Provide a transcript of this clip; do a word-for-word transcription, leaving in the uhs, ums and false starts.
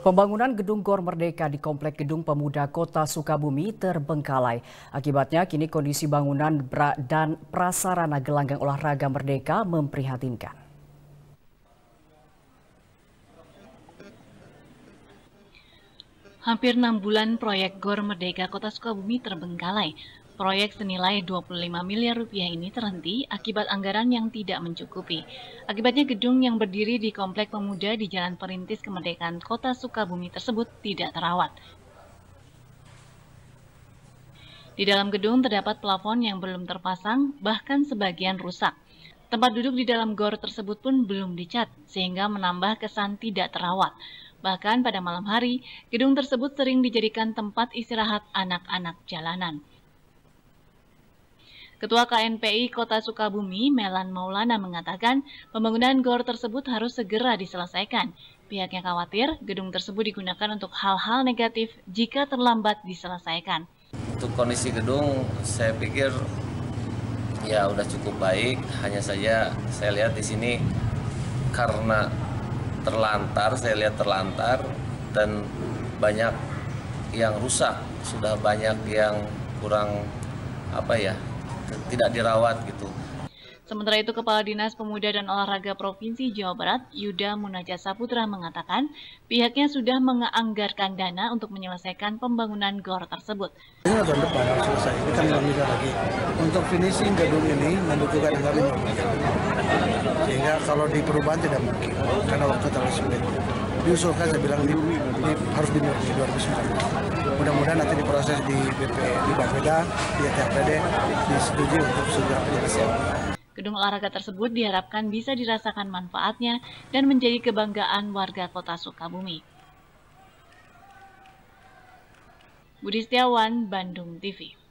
Pembangunan Gedung Gor Merdeka di Komplek Gedung Pemuda Kota Sukabumi terbengkalai. Akibatnya kini kondisi bangunan dan prasarana gelanggang olahraga Merdeka memprihatinkan. Hampir enam bulan proyek Gor Merdeka Kota Sukabumi terbengkalai. Proyek senilai dua puluh lima miliar rupiah ini terhenti akibat anggaran yang tidak mencukupi. Akibatnya gedung yang berdiri di Komplek Pemuda di Jalan Perintis Kemerdekaan Kota Sukabumi tersebut tidak terawat. Di dalam gedung terdapat plafon yang belum terpasang, bahkan sebagian rusak. Tempat duduk di dalam gor tersebut pun belum dicat, sehingga menambah kesan tidak terawat. Bahkan pada malam hari, gedung tersebut sering dijadikan tempat istirahat anak-anak jalanan. Ketua K N P I Kota Sukabumi, Melan Maulana mengatakan pembangunan gor tersebut harus segera diselesaikan. Pihaknya khawatir gedung tersebut digunakan untuk hal-hal negatif jika terlambat diselesaikan. Untuk kondisi gedung, saya pikir ya udah cukup baik. Hanya saja saya lihat di sini karena terlantar, saya lihat terlantar dan banyak yang rusak, sudah banyak yang kurang apa ya, tidak dirawat gitu. Sementara itu, Kepala Dinas Pemuda dan Olahraga Provinsi Jawa Barat, Yuda Munajat Saputra mengatakan pihaknya sudah menganggarkan dana untuk menyelesaikan pembangunan gor tersebut. Ini tahun depan harus selesai, ini kan belum bisa lagi. Untuk finishing gedung ini membutuhkan anggaran lima miliar. Sehingga kalau di perubahan tidak mungkin, karena waktu terlalu sulit. Diusulkan saya bilang ini, ini harus dimulai dua ribu sembilan belas. Mudah-mudahan nanti diproses di B P, di Bapeda, di T H P D, disetujui untuk segera penyelesaian. Gedung olahraga tersebut diharapkan bisa dirasakan manfaatnya dan menjadi kebanggaan warga Kota Sukabumi. Budi Setiawan, Bandung T V.